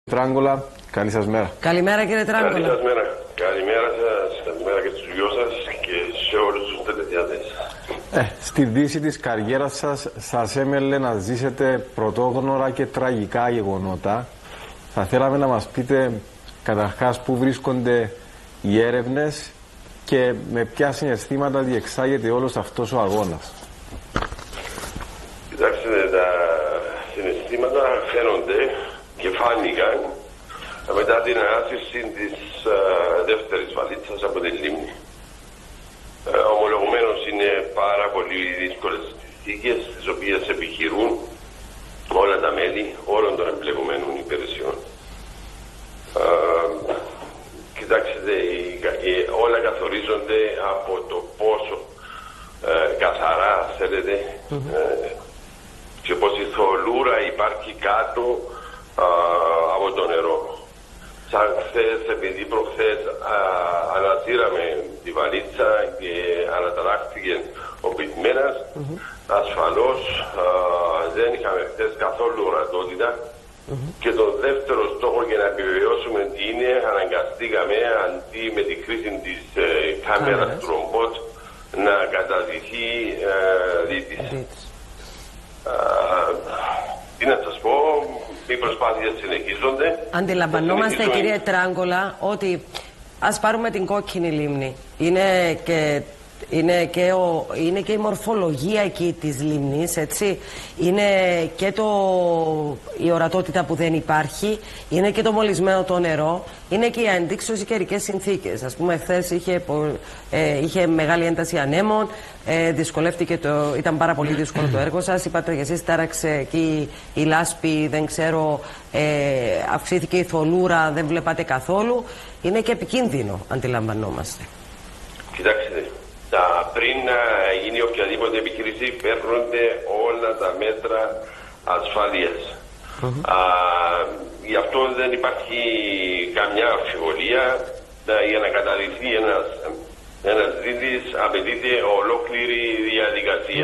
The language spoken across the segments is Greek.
Τράγκολα, καλή σας μέρα. Καλημέρα κύριε Τράγκολα. Καλή σας μέρα. Καλημέρα σας, καλημέρα και στους δυο σας και σε όλους τους τηλεθεατές. Στη δύση της καριέρας σας έμελε να ζήσετε πρωτόγνωρα και τραγικά γεγονότα. Θα θέλαμε να μας πείτε καταρχάς πού βρίσκονται οι έρευνες και με ποια συναισθήματα διεξάγεται όλος αυτός ο αγώνας. Κοιτάξτε, τα συναισθήματα φαίνονται και φάνηκαν μετά την ανάσυρση της δεύτερης βαλίτσας από την Λίμνη. Ομολογουμένως είναι πάρα πολύ δύσκολες συνθήκες τις οποίες επιχειρούν όλα τα μέλη όλων των εμπλεκομένων υπηρεσιών. Κοιτάξτε, όλα καθορίζονται από το πόσο καθαρά θέλετε και πόση θολούρα υπάρχει κάτω από το νερό. Σαν χθες, επειδή προχθές ανατήραμε τη βαλίτσα και αναταράχθηκε ο πυγμένας, ασφαλώς δεν είχαμε χθες καθόλου ορατότητα και το δεύτερο στόχο για να επιβεβαιώσουμε τι είναι, αναγκαστήκαμε αντί με τη χρήση της κάμερας του ρομπότ να καταδειχθεί δίτηση. Τι να σας πω, οι προσπάθειες συνεχίζονται. Αντιλαμβανόμαστε κύριε Τράγκολα ότι ας πάρουμε την Κόκκινη Λίμνη. Είναι και η μορφολογία εκεί της λίμνης, έτσι. Είναι και η ορατότητα που δεν υπάρχει, είναι και το μολυσμένο το νερό, είναι και οι αντίξωες καιρικές συνθήκες. Ας πούμε, χθες είχε μεγάλη ένταση ανέμων, δυσκολεύτηκε ήταν πάρα πολύ δύσκολο το έργο σας. Είπατε και εσείς, τάραξε εκεί η λάσπη, δεν ξέρω, αυξήθηκε η θολούρα, δεν βλέπατε καθόλου. Είναι και επικίνδυνο, αντιλαμβανόμαστε. Κοιτάξτε. Πριν να γίνει οποιαδήποτε επιχείρηση παίρνονται όλα τα μέτρα ασφαλείας. Γι' αυτό δεν υπάρχει καμιά αμφιβολία. Για να καταδειχθεί ένας δίτης απαιτείται ολόκληρη διαδικασία.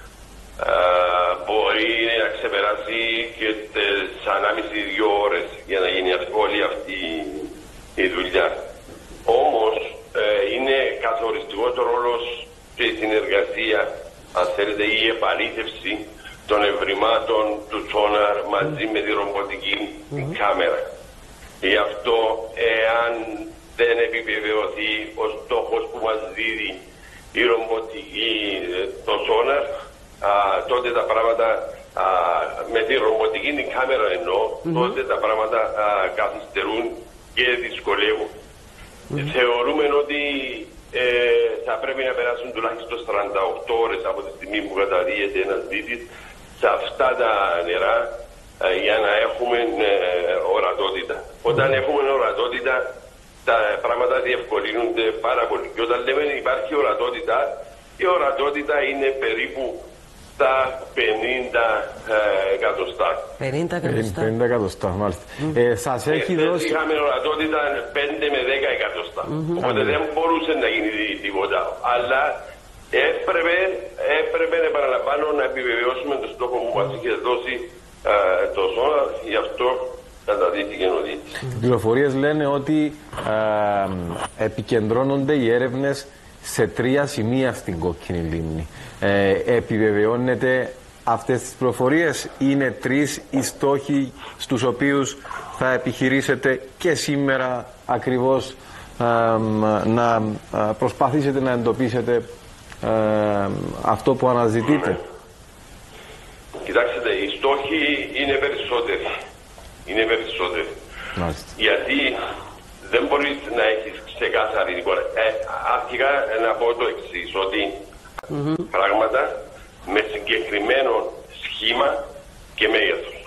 Μπορεί να ξεπεράσει και τις 1,5-2 ώρες για να γίνει όλη αυτή η δουλειά. Όμως είναι καθοριστικός ο ρόλος και η συνεργασία, αν θέλετε, η επαλήθευση των ευρημάτων του σόναρ μαζί με τη ρομποτική κάμερα. Γι' αυτό, εάν δεν επιβεβαιωθεί ο στόχος που μας δίδει η ρομποτική, το σόναρ, τότε τα πράγματα, με τη ρομποτική την κάμερα εννοώ, τότε τα πράγματα καθυστερούν και δυσκολεύουν. Θεωρούμε ότι θα πρέπει να περάσουν τουλάχιστον 48 ώρες από τη στιγμή που καταδύεται ένας δίτης σε αυτά τα νερά για να έχουμε ορατότητα. Όταν έχουμε ορατότητα, τα πράγματα διευκολύνονται πάρα πολύ. Και όταν λέμε υπάρχει ορατότητα, η ορατότητα είναι περίπου τα 50 εκατοστά. 50 εκατοστά, μάλιστα. Σας έχει δώσει... Είχαμε ορατότητα 5 με 10 εκατοστά. Οπότε δεν μπορούσε να γίνει τίποτα. Αλλά έπρεπε, επαναλαμβάνω, να επιβεβαιώσουμε το στόχο που μας είχε δώσει το σώμα. Γι' αυτό καταδείχθηκε ο δίτης. Οι πληροφορίες λένε ότι επικεντρώνονται οι έρευνες σε 3 σημεία στην Κόκκινη Λίμνη. Επιβεβαιώνεται αυτές τις πληροφορίες? Είναι 3 οι στόχοι στους οποίους θα επιχειρήσετε και σήμερα ακριβώς να προσπαθήσετε να εντοπίσετε αυτό που αναζητείτε? Κοιτάξτε, οι στόχοι είναι περισσότεροι. Είναι περισσότεροι. Γιατί δεν μπορείς να έχεις ξεκάθαρη εικόνα. Αρχικά να πω το εξής, ότι πράγματα με συγκεκριμένο σχήμα και μέγεθος.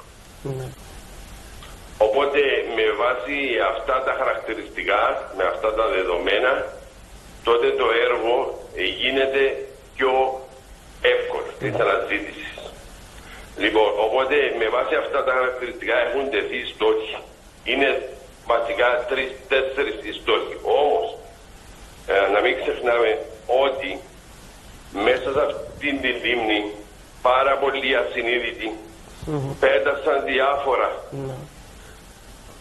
Οπότε με βάση αυτά τα χαρακτηριστικά, με αυτά τα δεδομένα, τότε το έργο γίνεται πιο εύκολο της αναζήτησης. Λοιπόν, οπότε με βάση αυτά τα χαρακτηριστικά έχουν τεθεί στόχοι. Είναι βασικά 3-4 οι στόχοι. Όμως, να μην ξεχνάμε ότι μέσα σε αυτήν τη λίμνη πάρα πολλοί ασυνείδητοι πέτασαν διάφορα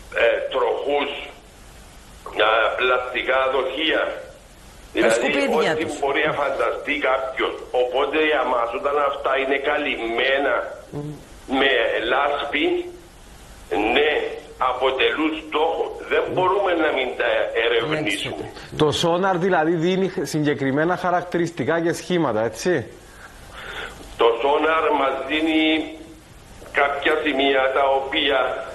φτωχούς πλαστικά δοχεία. Δηλαδή ό,τι μπορεί να φανταστεί κάποιος. Οπότε για μας όταν αυτά είναι καλυμμένα με λάσπη, ναι, αποτελούν στόχο. Δεν μπορούμε να μην τα ερευνήσουμε. Το σόναρ δηλαδή δίνει συγκεκριμένα χαρακτηριστικά και σχήματα, έτσι. Το σόναρ μας δίνει κάποια σημεία τα οποία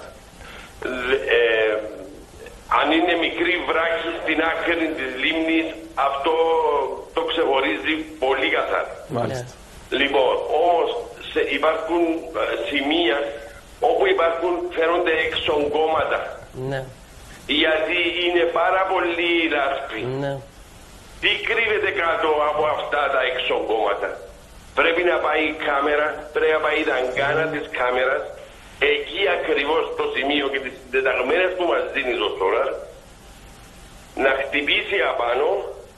αν είναι μικρή βράχη στην άκρη της λίμνης, αυτό το ξεχωρίζει πολύ καθαρά. Μάλιστα. Λοιπόν, όμως υπάρχουν σημεία όπου φαίνονται εξογκώματα. Ναι. Γιατί είναι πάρα πολύ λάσπη. Ναι. Τι κρύβεται κάτω από αυτά τα εξογκώματα? Πρέπει να πάει η κάμερα, πρέπει να πάει η δαγκάνα της κάμερας, εκεί ακριβώς το σημείο και τις συντεταγμένες που μας δίνει το solar, να χτυπήσει απάνω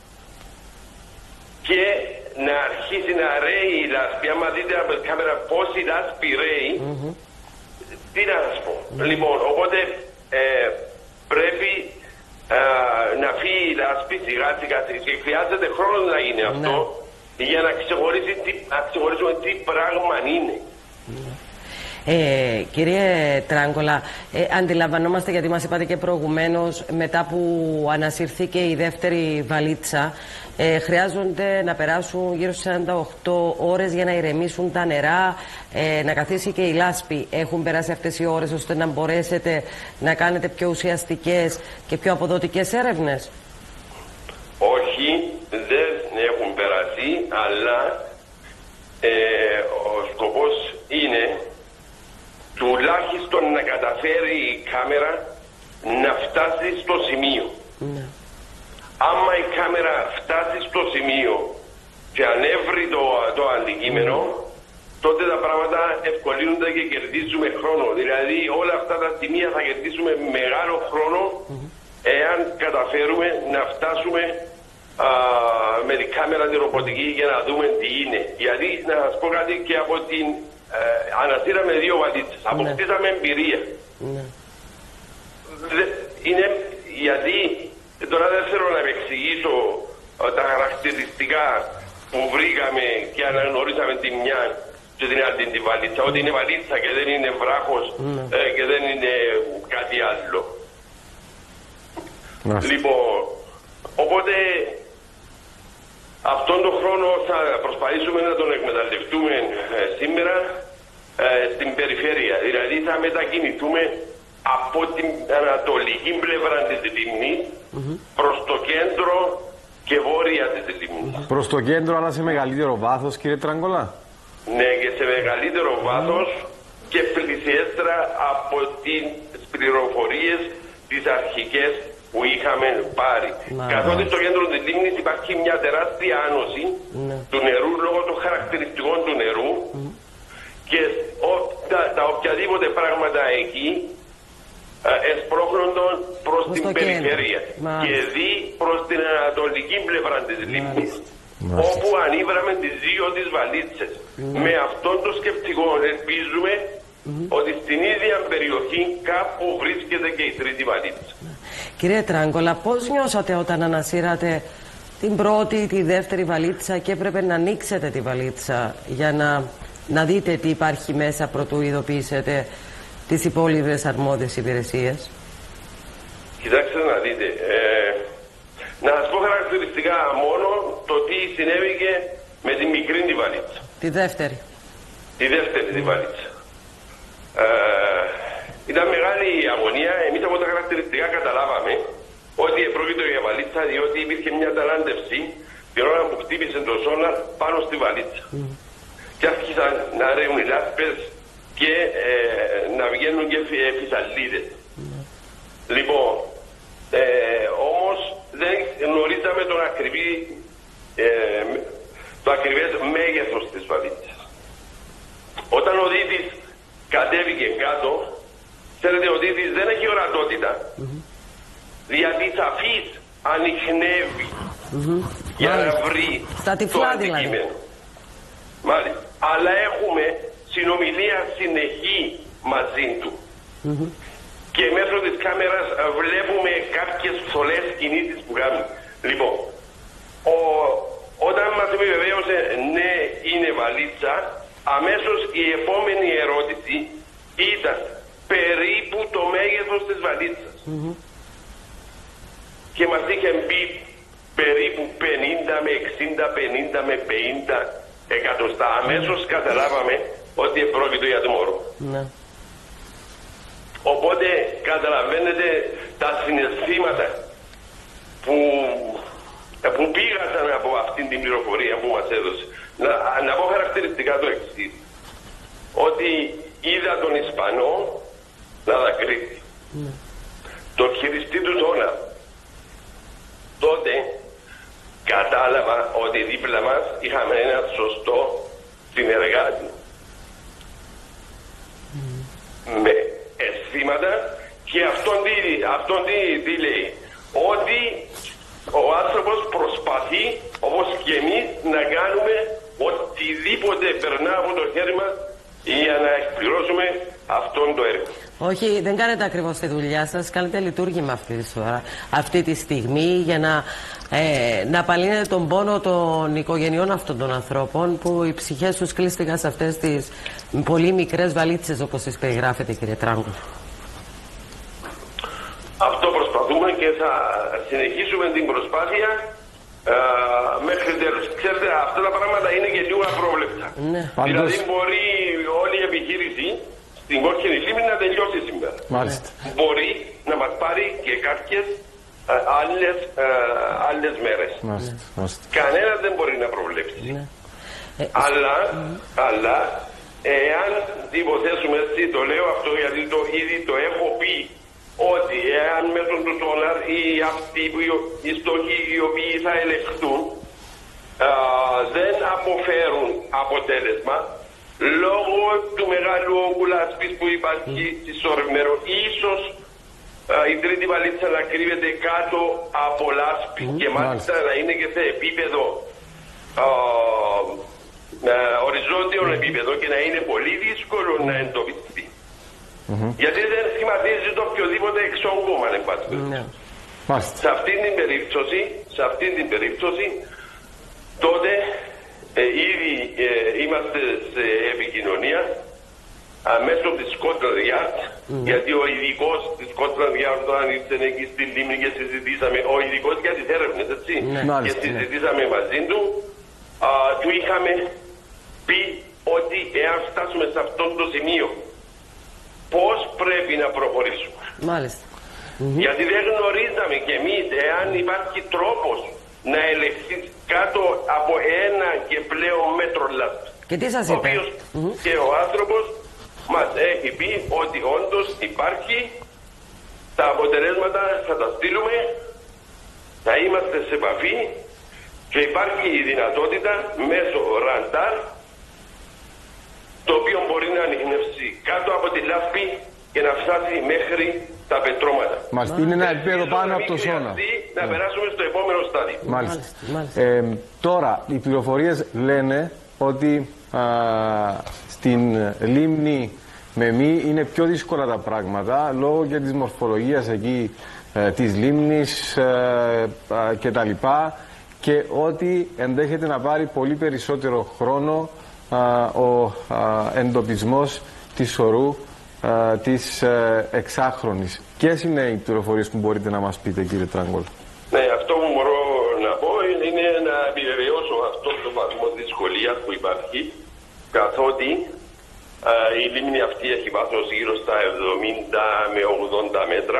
και να αρχίσει να ρέει η λάσπη. Άμα δείτε από την κάμερα πώς η λάσπη ρέει, τι να σας πω. Λοιπόν, οπότε πρέπει να φύγει η λάσπη σιγά σιγά και χρειάζεται χρόνο να γίνει αυτό για να ξεχωρίσουμε τι πράγμα είναι. Κύριε Τράγκολα, αντιλαμβανόμαστε, γιατί μας είπατε και προηγουμένως, μετά που ανασύρθηκε η δεύτερη βαλίτσα, χρειάζονται να περάσουν γύρω στις 48 ώρες για να ηρεμήσουν τα νερά, να καθίσει και η λάσπη. Έχουν περάσει αυτές οι ώρες ώστε να μπορέσετε να κάνετε πιο ουσιαστικές και πιο αποδοτικές έρευνες? Όχι, δεν έχουν περάσει, αλλά ο σκοπός είναι τουλάχιστον να καταφέρει η κάμερα να φτάσει στο σημείο. Ναι. Άμα η κάμερα φτάσει στο σημείο και ανέβρει το αντικείμενο, τότε τα πράγματα ευκολύνονται και κερδίζουμε χρόνο. Δηλαδή όλα αυτά τα σημεία θα κερδίσουμε μεγάλο χρόνο εάν καταφέρουμε να φτάσουμε με την κάμερα τη ρομποτική για να δούμε τι είναι. Γιατί να σας πω κάτι, και από την ανασύραμε 2 βαλίτσες, αποκτήσαμε εμπειρία. Είναι γιατί τώρα δεν θέλω να επεξηγήσω τα χαρακτηριστικά που βρήκαμε και αναγνωρίσαμε τη μια και την άλλη τη βαλίτσα, ότι είναι βαλίτσα και δεν είναι βράχος και δεν είναι κάτι άλλο. Λοιπόν, οπότε αυτόν τον χρόνο θα προσπαθήσουμε να τον εκμεταλλευτούμε σήμερα στην περιφέρεια. Δηλαδή θα μετακινηθούμε από την ανατολική πλευρά της λίμνης προς το κέντρο και βόρεια της λίμνης. Προς το κέντρο, αλλά σε μεγαλύτερο βάθος, κύριε Τραγκολά? Ναι, και σε μεγαλύτερο βάθος και πλησιέστερα από τις πληροφορίες τις αρχικές που είχαμε πάρει. Καθότι στο κέντρο της λίμνης υπάρχει μια τεράστια άνωση του νερού λόγω των χαρακτηριστικών του νερού και τα οποιαδήποτε πράγματα εκεί εσπρώχνονται προς την περιφέρεια και δει προς την ανατολική πλευρά της λίμνης, όπου ανήβραμε τις 2 τις βαλίτσες. Με αυτόν το σκεπτικό ελπίζουμε ότι στην ίδια περιοχή κάπου βρίσκεται και η τρίτη βαλίτσα. Κύριε Τράγκολα, πώς νιώσατε όταν ανασύρατε την πρώτη, τη δεύτερη βαλίτσα και έπρεπε να ανοίξετε τη βαλίτσα για να δείτε τι υπάρχει μέσα προτού ειδοποιήσετε τις υπόλοιπες αρμόδιες υπηρεσίες? Κοιτάξτε να δείτε, να σας πω χαρακτηριστικά μόνο το τι συνέβηκε με τη μικρή τη βαλίτσα. Τη δεύτερη. Τη δεύτερη τη βαλίτσα. Ήταν μεγάλη η αγωνία. Εμείς από τα χαρακτηριστικά καταλάβαμε ότι πρόκειται για βαλίτσα, διότι υπήρχε μια ταλάντευση την ώρα που χτύπησε το σόναρ πάνω στη βαλίτσα. Και άρχισαν να ρέουν οι λάσπες και να βγαίνουν και φυσαλίδες. Λοιπόν, όμως δεν γνωρίζαμε το ακριβές μέγεθος της βαλίτσας. Όταν ο Δίδης κατέβηκε κάτω, ξέρετε, ο Δίδης δεν έχει ορατότητα, γιατί θα αφήσει ανιχνεύει για να βρει το αντικείμενο. Μάλιστα. Αλλά έχουμε συνομιλία συνεχή μαζί του. και μέσω της κάμερας βλέπουμε κάποιες θολές κινήσεις που κάνουν. Λοιπόν, όταν μας επιβεβαίωσε ναι είναι βαλίτσα, αμέσως η επόμενη ερώτηση ήταν περίπου το μέγεθος της βαλίτσας. Και μας είχε πει περίπου 50 με 60, 50 με 50 εκατοστά. Αμέσως καταλάβαμε ότι πρόκειται για το μωρό. Οπότε καταλαβαίνετε τα συναισθήματα που πήγαν από αυτήν την πληροφορία που μας έδωσε. Να πω χαρακτηριστικά το εξής. Ότι είδα τον Ισπανό να δακρύσει. Το χειριστή του ζώνα. Τότε κατάλαβα ότι δίπλα μας είχαμε ένα σωστό συνεργάτη. Με αισθήματα και αυτόν τι λέει. Ότι ο άνθρωπος προσπαθεί όπως και εμείς να κάνουμε οτιδήποτε περνά από το χέρι μας για να εκπληρώσουμε αυτόν το έργο. Όχι, δεν κάνετε ακριβώς τη δουλειά σας, κάνετε λειτουργήμα αυτή τη στιγμή για να απαλύνετε τον πόνο των οικογενειών αυτών των ανθρώπων που οι ψυχές τους κλείστηκαν σε αυτές τις πολύ μικρές βαλίτσες όπως τις περιγράφετε, κύριε Τράγκο. Αυτό προσπαθούμε και θα συνεχίσουμε την προσπάθεια μέχρι τέλος. Ξέρετε, αυτά τα πράγματα είναι και λίγο απρόβλεπτα. Ναι. Δηλαδή μπορεί όλη η επιχείρηση στην Κόκκινη Λίμνη να τελειώσει σήμερα. Μάλιστα. Μπορεί να μας πάρει και κάποιες άλλες μέρες. Μάλιστα. Κανένας δεν μπορεί να προβλέψει. Ναι. Αλλά εάν υποθέσουμε έτσι, το λέω αυτό γιατί ήδη το έχω πει, ότι εάν μέσω του σόναρ ή αυτοί οι στόχοι οι οποίοι θα ελεγχθούν δεν αποφέρουν αποτέλεσμα λόγω του μεγάλου όγκου λάσπης που υπάρχει στη Σορμέρο, ίσως η τρίτη βαλίτσα να κρύβεται κάτω από λάσπη και μάλιστα να είναι και σε επίπεδο οριζόντιο επίπεδο και να είναι πολύ δύσκολο να εντοπιστεί. Γιατί δεν σχηματίζει το οποιοδήποτε εξόγκωμα, εν πάση περιπτώσει. Σε αυτήν την περίπτωση, τότε ήδη είμαστε σε επικοινωνία μέσω της Scotland Yard, γιατί ο ειδικός της Scotland Yard όταν ήρθε εκεί στη Λίμνη και συζητήσαμε, ο ειδικός για τις έρευνες, έτσι, και συζητήσαμε μαζί του, του είχαμε πει ότι εάν φτάσουμε σε αυτό το σημείο, πώς πρέπει να προχωρήσουμε. Μάλιστα. Γιατί δεν γνωρίζαμε κι εμείς εάν υπάρχει τρόπος να ελεγχθεί κάτω από ένα και πλέον μέτρο λάσπης. Και τι σας είπε? Και ο άνθρωπος μας έχει πει ότι όντως υπάρχει, τα αποτελέσματα θα τα στείλουμε, θα είμαστε σε επαφή και υπάρχει η δυνατότητα μέσω ραντάρ το οποίο μπορεί να ανιχνεύσει κάτω από τη λάσπη και να φτάσει μέχρι τα πετρώματα. Μάλιστα, είναι ένα επίπεδο πάνω από το σώνα. Να περάσουμε στο επόμενο στάδιο. Μάλιστα. Τώρα, οι πληροφορίες λένε ότι στην λίμνη Μεμή είναι πιο δύσκολα τα πράγματα λόγω και της μορφολογίας εκεί της λίμνης και τα λοιπά, και ότι ενδέχεται να πάρει πολύ περισσότερο χρόνο ο εντοπισμός της ορού της εξάχρονης. Ποιες είναι οι πληροφορίες που μπορείτε να μας πείτε, κύριε Τράγκολ? Ναι, αυτό που μπορώ να πω είναι να επιβεβαιώσω αυτό το βαθμό δυσκολίας που υπάρχει, καθότι η λίμνη αυτή έχει βάθος γύρω στα 70 με 80 μέτρα.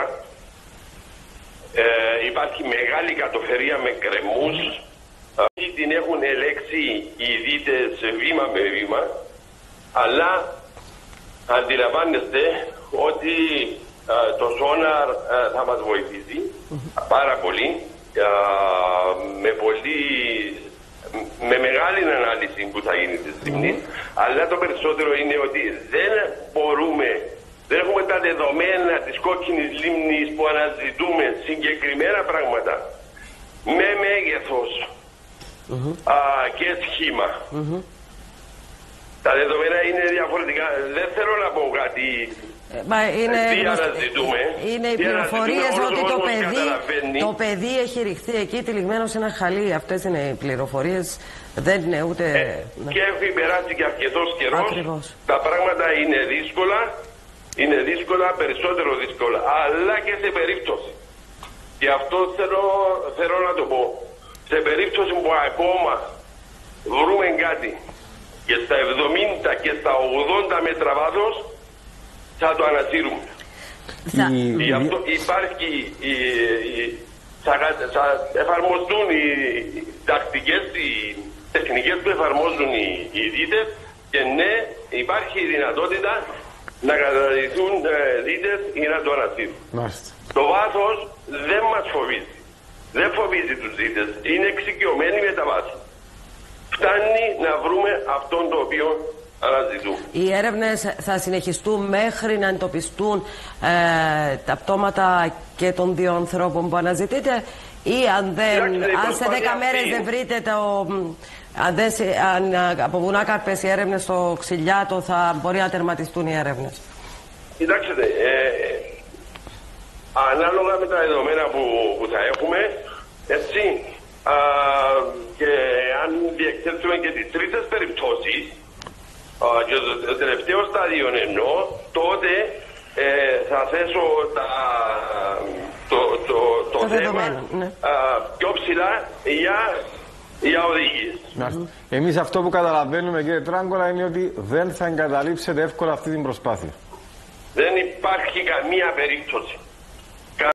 Υπάρχει μεγάλη κατοφερία με κρεμούς. Την έχουν ελέξει οι δίτες βήμα με βήμα, αλλά αντιλαμβάνεστε ότι το σόναρ θα μας βοηθήσει πάρα πολύ, με μεγάλη ανάλυση που θα γίνει της λίμνης, αλλά το περισσότερο είναι ότι δεν έχουμε τα δεδομένα της Κόκκινης Λίμνης που αναζητούμε συγκεκριμένα πράγματα με μέγεθος και σχήμα. Τα δεδομένα είναι διαφορετικά. Δεν θέλω να πω κάτι Τι αναζητούμε? Είναι οι πληροφορίες ότι το παιδί έχει ρηχθεί εκεί τυλιγμένο σε ένα χαλί. Αυτές είναι οι πληροφορίες. Δεν είναι ούτε... Και έχει περάσει και αρκετός καιρός. Τα πράγματα είναι δύσκολα. Είναι δύσκολα, περισσότερο δύσκολα. Αλλά και σε περίπτωση. Και αυτό θέλω να το πω. Σε περίπτωση που ακόμα βρούμε κάτι και στα 70 και στα 80 μέτρα βάθος, θα το ανασύρουμε. Γι' αυτό υπάρχει, θα εφαρμοστούν οι τακτικές, οι τεχνικές που εφαρμόζουν οι δίτες, και ναι, υπάρχει η δυνατότητα να καταδειχθούν δίτες ή να το ανασύρουν. Το βάθος δεν μας φοβίζει. Δεν φοβίζει τους δίτες. Είναι εξοικειωμένοι με τα βάθη. Φτάνει να βρούμε αυτόν το οποίο αναζητούμε. Οι έρευνες θα συνεχιστούν μέχρι να εντοπιστούν τα πτώματα και των δύο ανθρώπων που αναζητείτε, ή αν σε 10 μέρες δεν βρείτε αν αποβούν άκαρπες οι έρευνες στο Ξυλιάτο, θα μπορεί να τερματιστούν οι έρευνες? Κοιτάξτε, ανάλογα με τα δεδομένα που θα έχουμε, έτσι, και αν διεκθέσουμε και τις τρίτες περιπτώσεις, και το τελευταίο στάδιο εννοώ, τότε θα θέσω το θέμα πιο ψηλά για οδηγίες. Εμείς αυτό που καταλαβαίνουμε, κύριε Τράγκολα, είναι ότι δεν θα εγκαταλείψετε εύκολα αυτή την προσπάθεια. Δεν υπάρχει καμία περίπτωση.